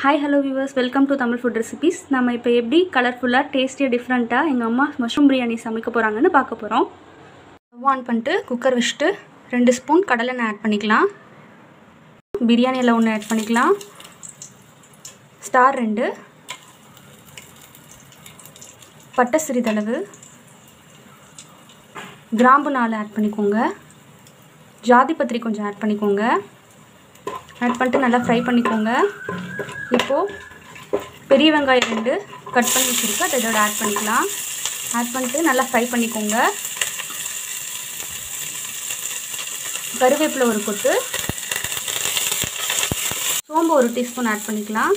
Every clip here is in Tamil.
Hi hello viewers welcome to Tamil food recipes நம்ம இப்போ எப்படி கலர்ஃபுல்லா டேஸ்டியா டிஃபரண்டா எங்க அம்மா மஷ்ரூம் பிரியாணி சமைக்க போறாங்கன்னு பார்க்க போறோம். ஆன் பண்ணிட்டு குக்கர் வச்சிட்டு 2 ஸ்பூன் கடலெண்ணெய் ஆட் பண்ணிக்கலாம். பிரியாணி எல்லாம் ஒன்று ஆட் பண்ணிக்கலாம். ஸ்டார் 2 பட்டை சிறிதளவு கிராம்பு 4 ஆட் பண்ணிக்கோங்க. ஜாதிபத்திரி கொஞ்சம் ஆட் பண்ணிக்கோங்க. ஆட் பண்ணிட்டு நல்லா ஃப்ரை பண்ணிக்கோங்க. இப்போ பெரிய வெங்காயம் 2 கட் பண்ணி வச்சிருக்கேன், அதை இதோட ஆட் பண்ணிக்கலாம். ஆட் பண்ணிட்டு நல்லா ஃப்ரை பண்ணிக்கோங்க. கருவேப்பிலை ஒரு கொத்து, சோம்பு 1 டீஸ்பூன் ஆட் பண்ணிக்கலாம்.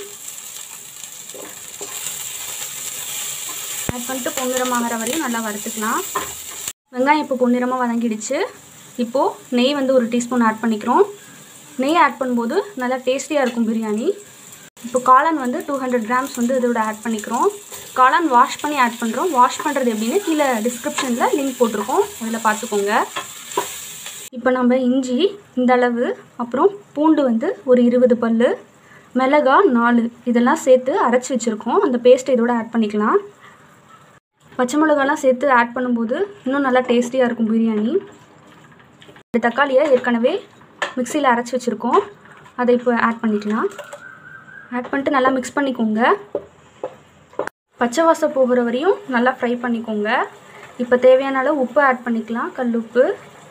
ஆட் பண்ணிட்டு பொன்னிறமாகிற வரையும் நல்லா வறுத்துக்கலாம். வெங்காயம் இப்போ பொன்னிறமாக வதங்கிடுச்சு. இப்போது நெய் வந்து 1 டீஸ்பூன் ஆட் பண்ணிக்கிறோம். நெய் ஆட் பண்ணும்போது நல்லா டேஸ்டியாக இருக்கும் பிரியாணி. இப்போ காளான் வந்து 200 கிராம்ஸ் வந்து இதோட ஆட் பண்ணிக்கிறோம். காளான் வாஷ் பண்ணி ஆட் பண்ணுறோம். வாஷ் பண்ணுறது எப்படின்னு கீழே டிஸ்கிரிப்ஷனில் லிங்க் போட்டிருக்கோம், அதில் பார்த்துக்கோங்க. இப்போ நம்ம இஞ்சி இந்த அளவு, அப்புறம் பூண்டு வந்து ஒரு 20 பல், மிளகா 4 இதெல்லாம் சேர்த்து அரைச்சி வச்சுருக்கோம். அந்த பேஸ்ட்டை இதோட ஆட் பண்ணிக்கலாம். பச்சை மிளகாலாம் சேர்த்து ஆட் பண்ணும்போது இன்னும் நல்லா டேஸ்டியாக இருக்கும் பிரியாணி. இந்த தக்காளியை ஏற்கனவே மிக்சியில் அரைச்சி வச்சுருக்கோம், அதை இப்போ ஆட் பண்ணிக்கலாம். ஆட் பண்ணிட்டு நல்லா மிக்ஸ் பண்ணிக்கோங்க. பச்சை வாசம் போகிற வரையும் நல்லா ஃப்ரை பண்ணிக்கோங்க. இப்போ தேவையான அளவு உப்பு ஆட் பண்ணிக்கலாம். கல் உப்பு,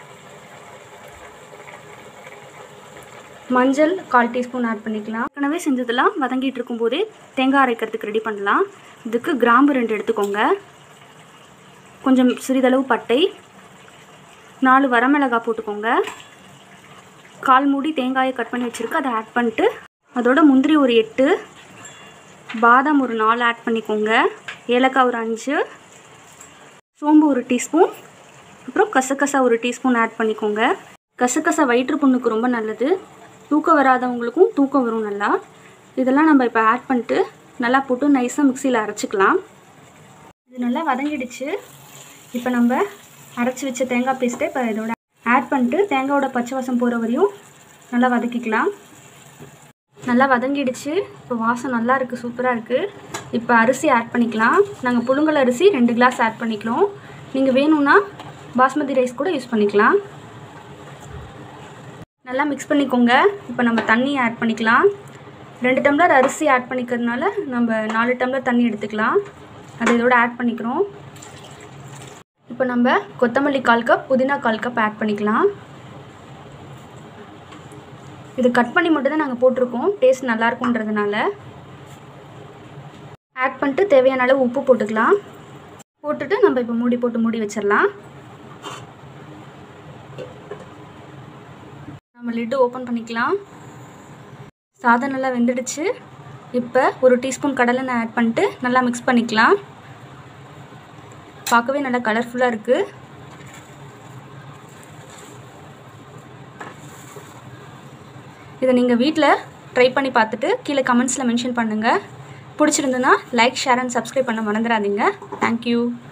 மஞ்சள் 1/4 டீஸ்பூன் ஆட் பண்ணிக்கலாம். ஏற்கனவே செஞ்சதெல்லாம் வதங்கிட்டு இருக்கும்போதே தேங்காய் அரைக்கிறதுக்கு ரெடி பண்ணலாம். இதுக்கு கிராம்பு 2 எடுத்துக்கோங்க. கொஞ்சம் சிறிதளவு பட்டை, 4 வரமிளகாய் போட்டுக்கோங்க. 1/4 மூடி தேங்காயை கட் பண்ணி வச்சுருக்கு, அதை ஆட் பண்ணிட்டு அதோட முந்திரி ஒரு 8, பாதாம் ஒரு 4 ஆட் பண்ணிக்கோங்க. ஏலக்காய் ஒரு 5, சோம்பு 1 டீஸ்பூன், அப்புறம் கசகசா 1 டீஸ்பூன் ஆட் பண்ணிக்கோங்க. கசகசா வயிற்று புண்ணுக்கு ரொம்ப நல்லது. தூக்கம் வராதவங்களுக்கும் தூக்கம் வரும் நல்லா. இதெல்லாம் நம்ம இப்போ ஆட் பண்ணிட்டு நல்லா போட்டு நைஸாக மிக்சியில் அரைச்சிக்கலாம். இது நல்லா வதங்கிடுச்சு. இப்போ நம்ம அரைச்சி வச்ச தேங்காய் பேஸ்ட்டை இப்போ இதோட ஆட் பண்ணிட்டு தேங்காயோட பச்சை வாசம் போகிற வரையும் நல்லா வதக்கிக்கலாம். நல்லா வதங்கிடுச்சு. இப்போ வாசம் நல்லா இருக்குது, சூப்பராக இருக்குது. இப்போ அரிசி ஆட் பண்ணிக்கலாம். நாங்கள் புழுங்கல் அரிசி 2 கிளாஸ் ஆட் பண்ணிக்கிறோம். நீங்கள் வேணும்னா பாஸ்மதி ரைஸ் கூட யூஸ் பண்ணிக்கலாம். நல்லா மிக்ஸ் பண்ணிக்கோங்க. இப்போ நம்ம தண்ணி ஆட் பண்ணிக்கலாம். 2 டம்ளர் அரிசி ஆட் பண்ணிக்கிறதுனால நம்ம 4 டம்ளர் தண்ணி எடுத்துக்கலாம். அதை இதோட ஆட் பண்ணிக்கிறோம். இப்போ நம்ம கொத்தமல்லி 1/4 கப், புதினா 1/4 கப் ஆட் பண்ணிக்கலாம். இது கட் பண்ணி மட்டும் தான் நாங்கள் போட்டிருக்கோம், டேஸ்ட் நல்லாயிருக்குன்றதுனால. ஆட் பண்ணிட்டு தேவையான அளவு உப்பு போட்டுக்கலாம். போட்டுட்டு நம்ம இப்போ மூடி போட்டு மூடி வச்சிடலாம். நம்ம லிட்டு ஓப்பன் பண்ணிக்கலாம். சாதம் நல்லா வெந்துடுச்சு. இப்போ 1 டீஸ்பூன் கடலெண்ணெய் ஆட் பண்ணிட்டு நல்லா மிக்ஸ் பண்ணிக்கலாம். பார்க்கவே நல்லா கலர்ஃபுல்லாக இருக்குது. இதை நீங்கள் வீட்டில் ட்ரை பண்ணி பார்த்துட்டு கீழே கமெண்ட்ஸில் மென்ஷன் பண்ணுங்கள். பிடிச்சிருந்துன்னா லைக், ஷேர் அண்ட் சப்ஸ்கிரைப் பண்ண மறந்துடாதீங்க. தேங்க்யூ.